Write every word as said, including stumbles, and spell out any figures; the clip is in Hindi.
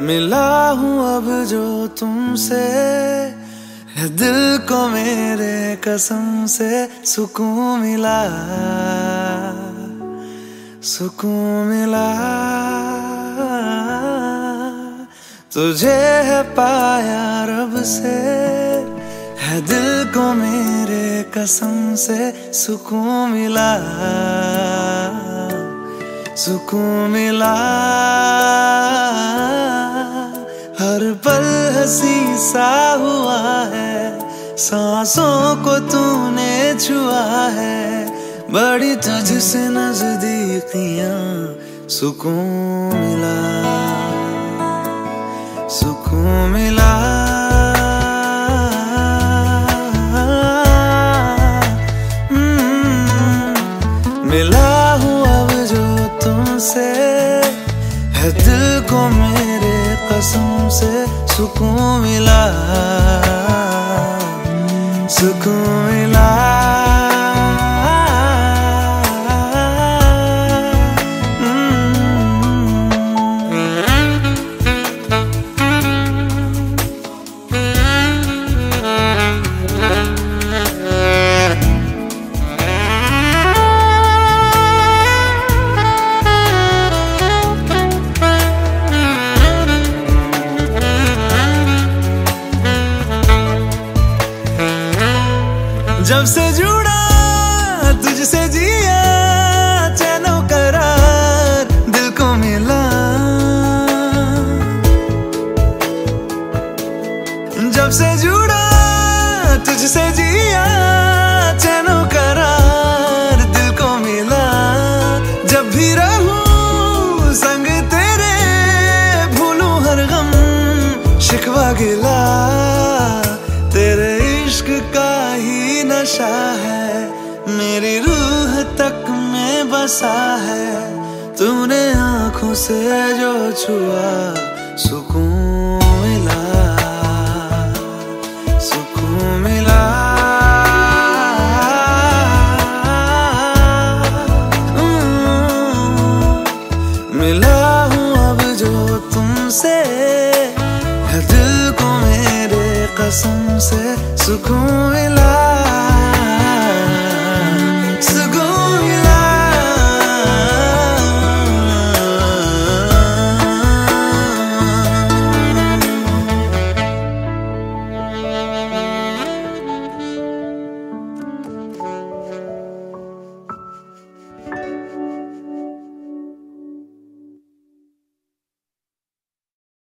मिला हूँ अब जो तुमसे, है दिल को मेरे कसम से सुकून मिला, सुकून मिला। तुझे है पाया रब से, है दिल को मेरे कसम से सुकून मिला, सुकून मिला। हर पल हंसी सा हुआ है, सांसों को तूने छुआ है, बड़ी तुझसे नजदीकियां सुकून मिला, सुकून मिला। मिला हूँ अब जो तुमसे, है दिल को मेरे कसम से सुकून मिला, सुकून मिला। जब से जुड़ा तुझसे जिया, चैनो करार दिल को मिला। जब से जुड़ा तुझसे जिया, चैनो करार दिल को मिला। जब भी रहूं संग तेरे, भूलूं हर गम शिकवा गिला। तेरे इश्क का ही नशा है, मेरी रूह तक में बसा है। तूने आंखों से जो छुआ, सुकून मिला, सुकून मिला। मिला हूँ अब जो तुमसे, है दिल को मेरे कसम से सुकून